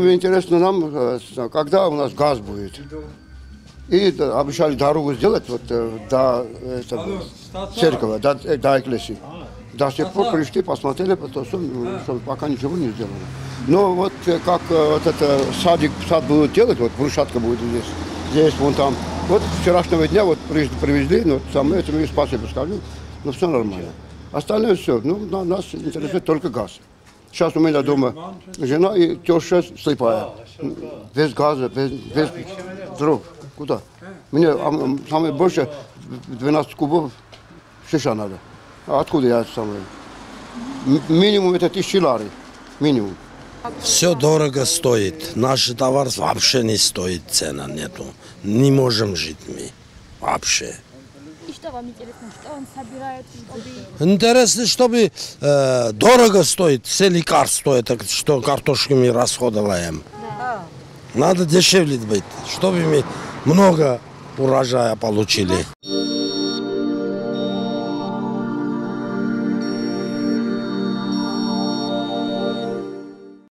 самое интересное нам, когда у нас газ будет. И обещали дорогу сделать вот до церкви, до Экклесии. До сих пор пришли, посмотрели, потому что пока ничего не сделали. Но вот как вот это сад будут делать, вот брусчатка будет здесь, вон там. Вот вчерашнего дня вот привезли, но самое это мне спасибо скажу, но все нормально. Остальное все, ну, нас интересует только газ. Сейчас у меня дома жена и теща слепая. Без газа, без дров. Куда? Мне самое больше 12 кубов шиша надо. А откуда я самое? Минимум это 1000 лари. Минимум. Все дорого стоит. Наш товар вообще не стоит, цена нету. Не можем жить мы. Вообще. И что вам интересно, что он собирает, чтобы... Интересно, чтобы дорого стоит, все лекарства, это что картошку мы расходуем. Да. Надо дешевле быть, чтобы мы много урожая получили.